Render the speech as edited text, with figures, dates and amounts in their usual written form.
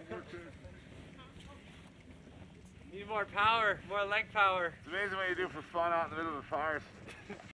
Need more power, more leg power. It's amazing what you do for fun out in the middle of the forest.